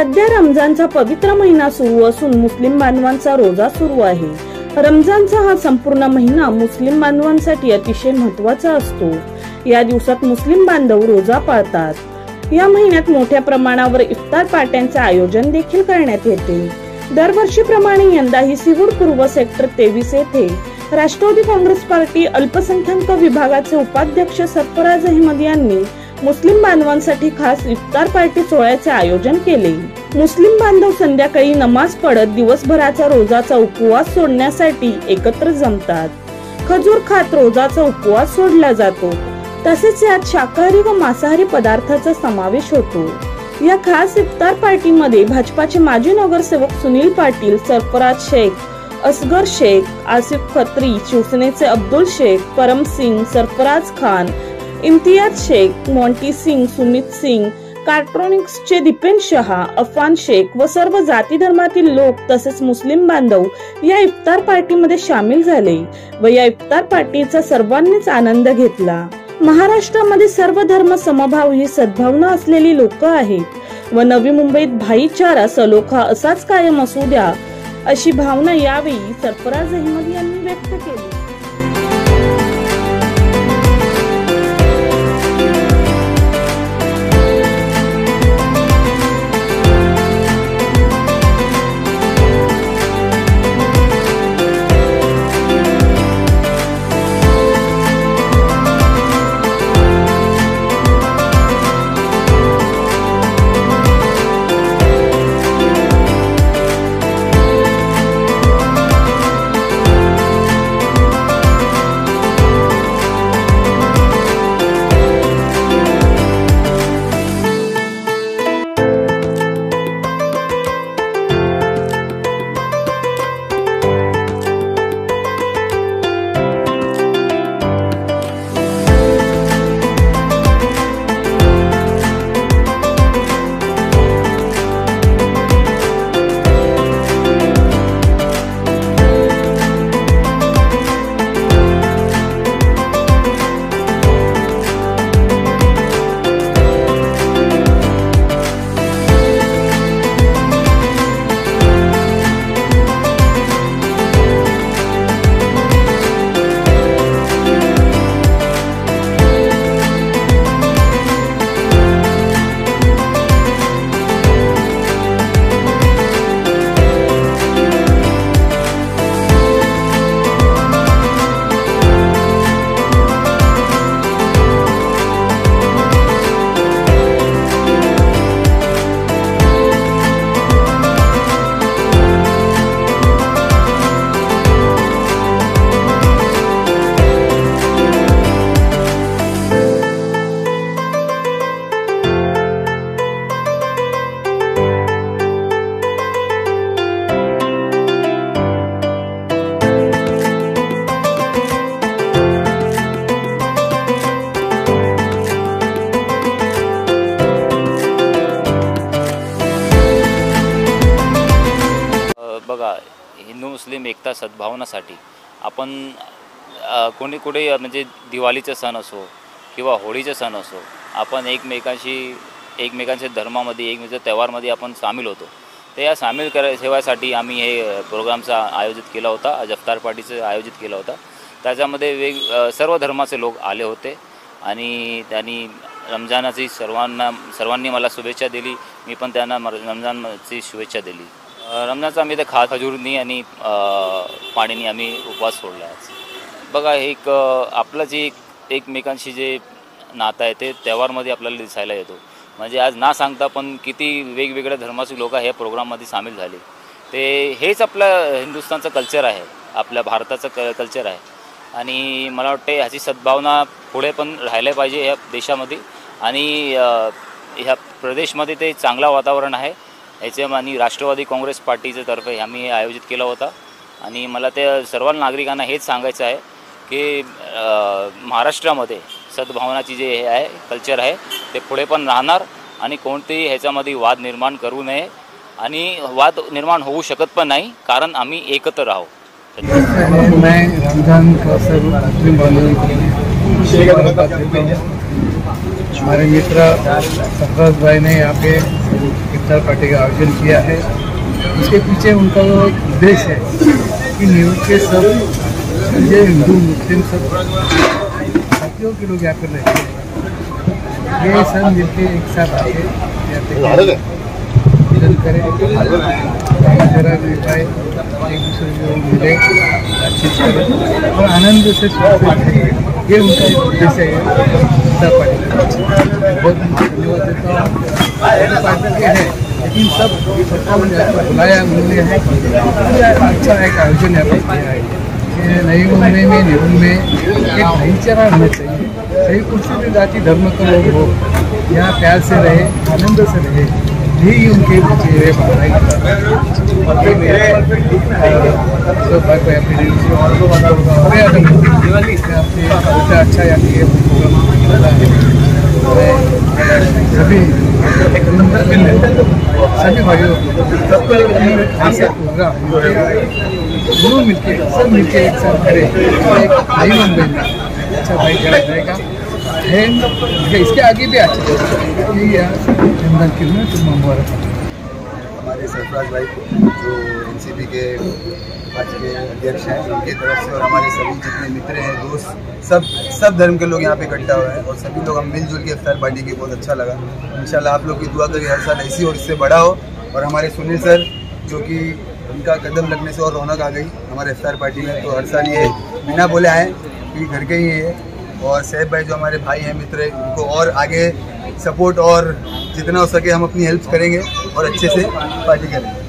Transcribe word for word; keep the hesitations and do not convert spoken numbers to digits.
सध्या रमजानचा पवित्र महिना सुरू असून मुस्लिम बांधवांचा रोजा सुरू आहे। रमजानचा हा संपूर्ण महिना मुस्लिम बांधवांसाठी अतिशय महत्त्वाचा असतो। या दिवसात मुस्लिम बांधव रोजा पाळतात। या महिन्यात मोठ्या प्रमाणावर इफ्तार पार्ट्यांचे आयोजन देखील करण्यात येते। दरवर्षीप्रमाणे यंदाही सिवूड पूर्व सेक्टर तेवीस येथे राष्ट्रवादी काँग्रेस पार्टी अल्पसंख्याक विभागाचे उपाध्यक्ष सरफराज अहमद यांनी मुस्लिम बांधवांसाठी खास इफ्तार पार्टी सोहळ्याचे आयोजन केले। मुस्लिम बांधव संध्याकाळी नमाज पढत दिवसभराचा रोजाचा उपवास सोडण्यासाठी एकत्र जमतात। खजूर खात रोजाचा उपवास सोडला जातो। तसेच यात शाकाहारी व मांसाहारी पदार्थांचा समावेश होतो। या खास इफ्तार पार्टीमध्ये भाजपाचे माजी नगरसेवक सुनील पाटील, सरफराज शेख, असगर शेख, आसिफ खत्री, शिवसेनेचे अब्दुल शेख, परम सिंग, सरफराज खान, इम्तियाज शेख, मोंटी सिंग, सुमित सिंग, कार्ट्रोनिक्सचे दीपेन शहा, अफान शेख व सर्व जाती धर्मातील लोक तसेच मुस्लिम बांधव या इफ्तार पार्टीमध्ये सामील झाले व या इफ्तार पार्टीचा सर्वांनीच आनंद घेतला। महाराष्ट्रामध्ये सर्व धर्म समभाव ही सद्भावना असलेली लोक आहेत व नवी मुंबईत भाईचारा सलोखा असाच कायम असू द्या अशी भावना यावेळी सरफराज अहमद यांनी व्यक्त केली। बघा, हिंदू मुस्लिम एकता सद्भावनासाठी आपण कोणी कुठे म्हणजे दिवाळीचा सण असो किंवा होळीचा सण असो, आपण एकमेकांशी एकमेकांच्या धर्मामध्ये एकमेकांच्या त्योहारमध्ये आपण सामील होतो। ते या सामील कर ठेवायसाठी आम्ही हे प्रोग्रामचा आयोजित केला होता, आज इफ्तार पार्टीचं आयोजित केला होता। त्याच्यामध्ये वेग सर्व धर्माचे लोक आले होते आणि त्यांनी रमजानाची सर्वांना सर्वांनी मला शुभेच्छा दिली। मी पण त्यांना रमजानची शुभेच्छा दिली। रमजानचा आम्ही ते खा खजूरनी आणि पाणीनी आम्ही उपवास सोडला आहे। बघा, एक आपलं जे एकमेकांशी जे नातं आहे ते त्योहारमध्ये आपल्याला दिसायला येतो। म्हणजे आज ना सांगता पण किती वेगवेगळ्या धर्माचे लोक ह्या प्रोग्राममध्ये सामील झाले। ते हेच आपलं हिंदुस्थानचं कल्चर आहे, आपल्या भारताचं क कल्चर आहे आणि मला वाटतं ह्याची सद्भावना पुढे पण राहिल्या पाहिजे ह्या देशामध्ये आणि ह्या प्रदेशमध्ये ते चांगलं वातावरण आहे। ह्याच्या आणि राष्ट्रवादी काँग्रेस पार्टीच्या तर्फे आम्ही आयोजित केला होता आणि मला ते सर्व नागरिकांना हेच सांगायचं आहे की महाराष्ट्रामध्ये सद्भावनाची जे हे आहे कल्चर आहे ते पुढे पण राहणार आणि कोणतेही ह्याच्यामध्ये वाद निर्माण करू नये आणि वाद निर्माण होऊ शकत पण नाही, कारण आम्ही एकत्र राहू। मैं रमज़ान का सब मुस्लिम भाइयों को मुबारकबाद देता हूँ। हमारे मित्र सरफराज भाई ने यहाँ पे इफ्तार पार्टी का आयोजन किया है। इसके पीछे उनका वो एक उद्देश्य है कि न्यूज के सब ये हिंदू मुस्लिम सब साथियों के लोग यहाँ पर रहते हैं, ये सब मिलके एक साथ आके यहाँ पे भोजन करें, जरा पाए, एक दूसरे को मिले, बातचीत करें और आनंद से ये उनका एक उद्देश्य है इफ्तार पार्टी का। बहुत धन्यवाद देता हूँ। पार्टी के है लेकिन सब सबको बुलाया उन्होंने है, अच्छा एक आयोजन यहाँ पर किया है। नई मुंबई में निरुम में एक भाईचारा होना चाहिए। सही कुर्सी भी जाति धर्म का लोग हो, यहाँ प्यार से रहे, आनंद से रहे, यही उनके चेहरे बनाए। अच्छा यहाँ सभी सभी भाइयों सबको ऐसा प्रोग्राम दोनों मिलके सब मिलके एक साथ करें, एक नई मुंबई में अच्छा भाई रहेगा है। इसके आगे भी अच्छा रमजान की मुबारक। हमारे सरफराज भाई जो एनसीपी के आज के अध्यक्ष हैं, उनकी तरफ से और हमारे सभी जितने मित्र हैं, दोस्त, सब सब धर्म के लोग यहाँ पे इकट्ठा हुए हैं और सभी लोग हम मिलजुल के इफ्तार पार्टी की बहुत अच्छा लगा। इंशाल्लाह आप लोग की दुआ करिए हर साल ऐसी और इससे बड़ा हो। और हमारे सुनील सर जो कि उनका कदम लगने से और रौनक आ गई हमारे इफ्तार पार्टी में, तो हर साल ये बिना बोले आए कि घर के ही है। और सैफ भाई जो हमारे भाई हैं, मित्र हैं, उनको और आगे सपोर्ट और जितना हो सके हम अपनी हेल्प करेंगे और अच्छे से पार्टी करेंगे।